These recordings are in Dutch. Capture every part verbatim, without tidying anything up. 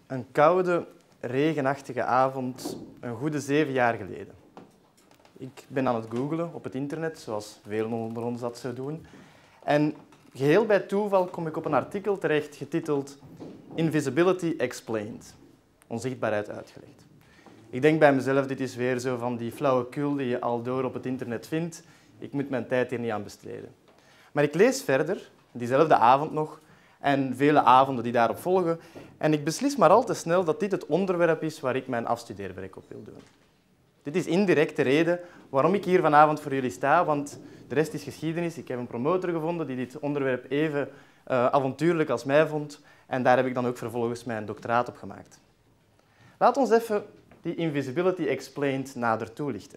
Een koude, regenachtige avond, een goede zeven jaar geleden. Ik ben aan het googlen op het internet, zoals velen onder ons dat zou doen. En geheel bij toeval kom ik op een artikel terecht getiteld Invisibility Explained. Onzichtbaarheid uitgelegd. Ik denk bij mezelf, dit is weer zo van die flauwekul die je al door op het internet vindt. Ik moet mijn tijd hier niet aan besteden. Maar ik lees verder, diezelfde avond nog, en vele avonden die daarop volgen. En ik beslis maar al te snel dat dit het onderwerp is waar ik mijn afstudeerwerk op wil doen. Dit is indirect de reden waarom ik hier vanavond voor jullie sta, want de rest is geschiedenis. Ik heb een promotor gevonden die dit onderwerp even uh, avontuurlijk als mij vond. En daar heb ik dan ook vervolgens mijn doctoraat op gemaakt. Laat ons even die Invisibility Explained nader toelichten.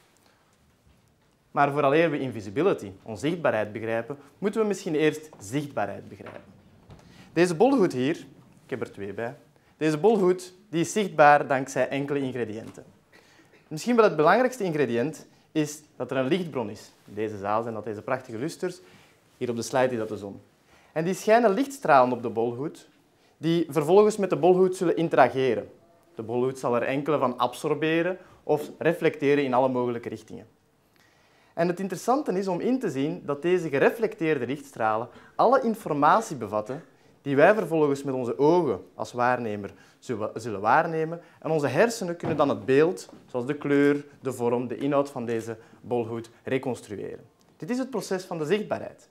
Maar vooraleer we invisibility, onzichtbaarheid, begrijpen, moeten we misschien eerst zichtbaarheid begrijpen. Deze bolhoed hier, ik heb er twee bij, deze bolhoed die is zichtbaar dankzij enkele ingrediënten. Misschien wel het belangrijkste ingrediënt is dat er een lichtbron is. In deze zaal zijn dat deze prachtige lusters. Hier op de slide is dat de zon. En die schijnen lichtstralen op de bolhoed, die vervolgens met de bolhoed zullen interageren. De bolhoed zal er enkele van absorberen of reflecteren in alle mogelijke richtingen. En het interessante is om in te zien dat deze gereflecteerde lichtstralen alle informatie bevatten die wij vervolgens met onze ogen als waarnemer zullen waarnemen. En onze hersenen kunnen dan het beeld, zoals de kleur, de vorm, de inhoud van deze bolhoed, reconstrueren. Dit is het proces van de zichtbaarheid.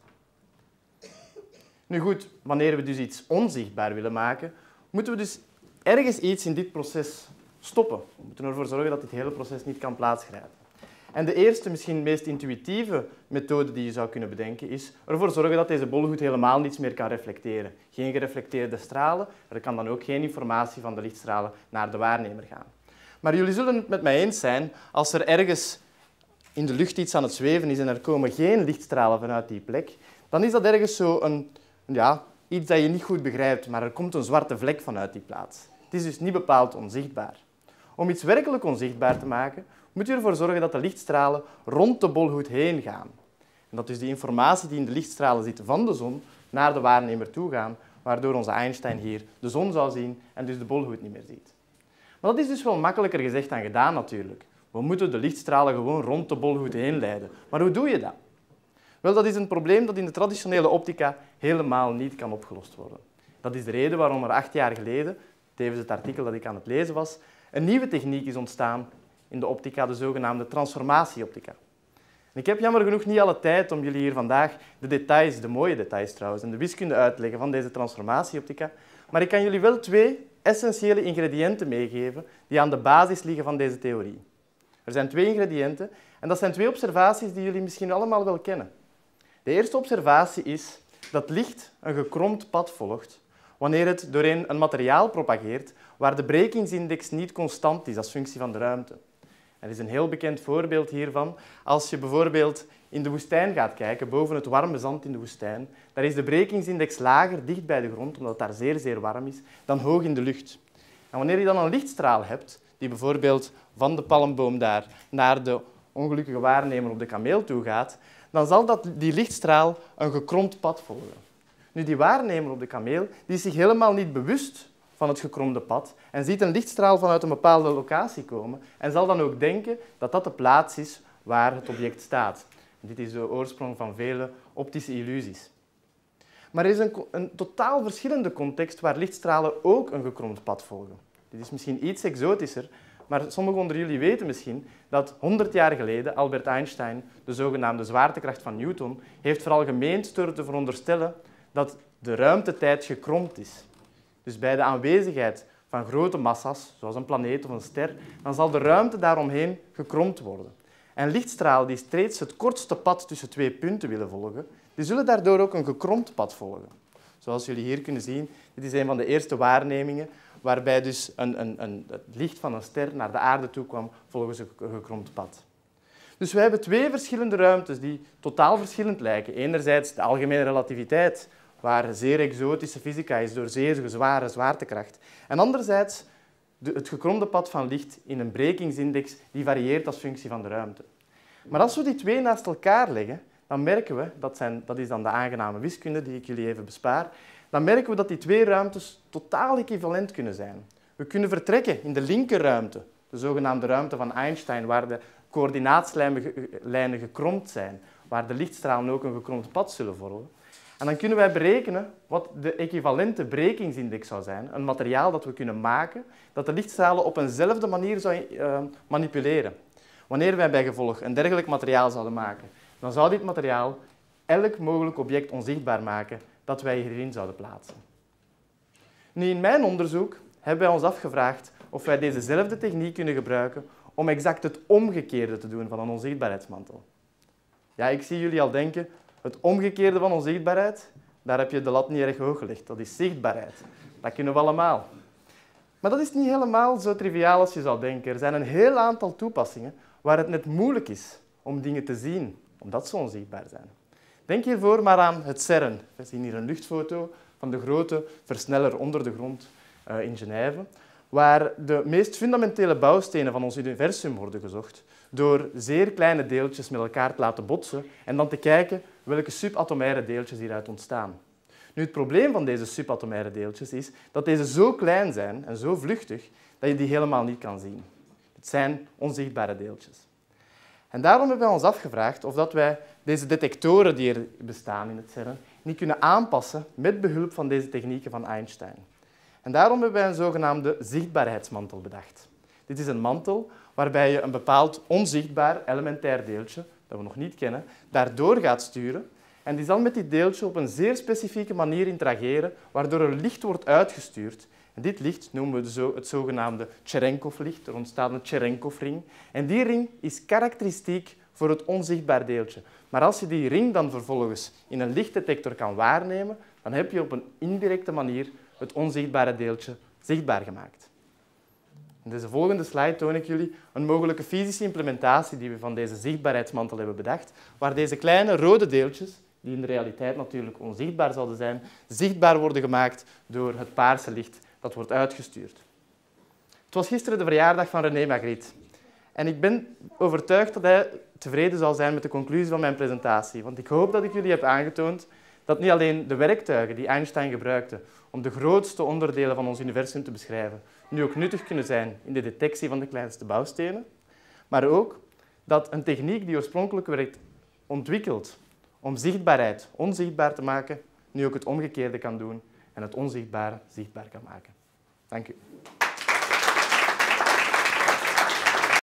Nu goed, wanneer we dus iets onzichtbaar willen maken, moeten we dus ergens iets in dit proces stoppen. We moeten ervoor zorgen dat dit hele proces niet kan plaatsgrijpen. En de eerste, misschien meest intuïtieve methode die je zou kunnen bedenken, is ervoor zorgen dat deze bolhoed helemaal niets meer kan reflecteren. Geen gereflecteerde stralen, er kan dan ook geen informatie van de lichtstralen naar de waarnemer gaan. Maar jullie zullen het met mij eens zijn, als er ergens in de lucht iets aan het zweven is en er komen geen lichtstralen vanuit die plek, dan is dat ergens zo een, ja, iets dat je niet goed begrijpt, maar er komt een zwarte vlek vanuit die plaats. Het is dus niet bepaald onzichtbaar. Om iets werkelijk onzichtbaar te maken, moet je ervoor zorgen dat de lichtstralen rond de bolhoed heen gaan. En dat dus die informatie die in de lichtstralen zit van de zon naar de waarnemer toe gaan, waardoor onze Einstein hier de zon zou zien en dus de bolhoed niet meer ziet. Maar dat is dus wel makkelijker gezegd dan gedaan natuurlijk. We moeten de lichtstralen gewoon rond de bolhoed heen leiden. Maar hoe doe je dat? Wel, dat is een probleem dat in de traditionele optica helemaal niet kan opgelost worden. Dat is de reden waarom er acht jaar geleden, tevens het artikel dat ik aan het lezen was, een nieuwe techniek is ontstaan in de optica, de zogenaamde transformatieoptica. En ik heb jammer genoeg niet alle tijd om jullie hier vandaag de details, de mooie details trouwens, en de wiskunde uit te leggen van deze transformatieoptica, maar ik kan jullie wel twee essentiële ingrediënten meegeven die aan de basis liggen van deze theorie. Er zijn twee ingrediënten en dat zijn twee observaties die jullie misschien allemaal wel kennen. De eerste observatie is dat licht een gekromd pad volgt wanneer het doorheen een materiaal propageert waar de brekingsindex niet constant is als functie van de ruimte. Er is een heel bekend voorbeeld hiervan. Als je bijvoorbeeld in de woestijn gaat kijken, boven het warme zand in de woestijn, daar is de brekingsindex lager, dicht bij de grond, omdat het daar zeer, zeer warm is, dan hoog in de lucht. En wanneer je dan een lichtstraal hebt, die bijvoorbeeld van de palmboom daar naar de ongelukkige waarnemer op de kameel toe gaat, dan zal dat, die lichtstraal een gekromd pad volgen. Nu, die waarnemer op de kameel die is zich helemaal niet bewust van het gekromde pad en ziet een lichtstraal vanuit een bepaalde locatie komen en zal dan ook denken dat dat de plaats is waar het object staat. En dit is de oorsprong van vele optische illusies. Maar er is een, een totaal verschillende context waar lichtstralen ook een gekromd pad volgen. Dit is misschien iets exotischer, maar sommigen onder jullie weten misschien dat honderd jaar geleden Albert Einstein de zogenaamde zwaartekracht van Newton heeft vooral gemeend door te veronderstellen dat de ruimtetijd gekromd is. Dus bij de aanwezigheid van grote massa's, zoals een planeet of een ster, dan zal de ruimte daaromheen gekromd worden. En lichtstralen die steeds het kortste pad tussen twee punten willen volgen, die zullen daardoor ook een gekromd pad volgen. Zoals jullie hier kunnen zien, dit is een van de eerste waarnemingen waarbij dus een, een, een, het licht van een ster naar de aarde toe kwam volgens een gekromd pad. Dus we hebben twee verschillende ruimtes die totaal verschillend lijken. Enerzijds de algemene relativiteit, waar zeer exotische fysica is door zeer zware zwaartekracht. En anderzijds de, het gekromde pad van licht in een brekingsindex die varieert als functie van de ruimte. Maar als we die twee naast elkaar leggen, dan merken we, dat, zijn, dat is dan de aangename wiskunde die ik jullie even bespaar, dan merken we dat die twee ruimtes totaal equivalent kunnen zijn. We kunnen vertrekken in de linkerruimte, de zogenaamde ruimte van Einstein, waar de coördinaatslijnen gekromd zijn, waar de lichtstralen ook een gekromd pad zullen vormen. En dan kunnen wij berekenen wat de equivalente brekingsindex zou zijn, een materiaal dat we kunnen maken, dat de lichtstralen op eenzelfde manier zou uh, manipuleren. Wanneer wij bij gevolg een dergelijk materiaal zouden maken, dan zou dit materiaal elk mogelijk object onzichtbaar maken dat wij hierin zouden plaatsen. Nu, in mijn onderzoek hebben wij ons afgevraagd of wij dezezelfde techniek kunnen gebruiken om exact het omgekeerde te doen van een onzichtbaarheidsmantel. Ja, ik zie jullie al denken, het omgekeerde van onzichtbaarheid, daar heb je de lat niet erg hoog gelegd. Dat is zichtbaarheid. Dat kunnen we allemaal. Maar dat is niet helemaal zo triviaal als je zou denken. Er zijn een heel aantal toepassingen waar het net moeilijk is om dingen te zien, omdat ze onzichtbaar zijn. Denk hiervoor maar aan het CERN. We zien hier een luchtfoto van de grote versneller onder de grond uh, in Genève, waar de meest fundamentele bouwstenen van ons universum worden gezocht door zeer kleine deeltjes met elkaar te laten botsen en dan te kijken welke subatomaire deeltjes hieruit ontstaan. Nu, het probleem van deze subatomaire deeltjes is dat deze zo klein zijn en zo vluchtig dat je die helemaal niet kan zien. Het zijn onzichtbare deeltjes. En daarom hebben wij ons afgevraagd of dat wij deze detectoren die er bestaan in het CERN niet kunnen aanpassen met behulp van deze technieken van Einstein. En daarom hebben wij een zogenaamde zichtbaarheidsmantel bedacht. Dit is een mantel waarbij je een bepaald onzichtbaar elementair deeltje, dat we nog niet kennen, daardoor gaat sturen. En die zal met dit deeltje op een zeer specifieke manier interageren, waardoor er licht wordt uitgestuurd. En dit licht noemen we zo het zogenaamde Cherenkov-licht. Er ontstaat een Cherenkov-ring. En die ring is karakteristiek voor het onzichtbaar deeltje. Maar als je die ring dan vervolgens in een lichtdetector kan waarnemen, dan heb je op een indirecte manier het onzichtbare deeltje zichtbaar gemaakt. In deze volgende slide toon ik jullie een mogelijke fysische implementatie die we van deze zichtbaarheidsmantel hebben bedacht, waar deze kleine rode deeltjes, die in de realiteit natuurlijk onzichtbaar zouden zijn, zichtbaar worden gemaakt door het paarse licht dat wordt uitgestuurd. Het was gisteren de verjaardag van René Magritte. En ik ben overtuigd dat hij tevreden zal zijn met de conclusie van mijn presentatie. Want ik hoop dat ik jullie heb aangetoond dat niet alleen de werktuigen die Einstein gebruikte om de grootste onderdelen van ons universum te beschrijven, nu ook nuttig kunnen zijn in de detectie van de kleinste bouwstenen, maar ook dat een techniek die oorspronkelijk werd ontwikkeld om zichtbaarheid onzichtbaar te maken, nu ook het omgekeerde kan doen en het onzichtbare zichtbaar kan maken. Dank u.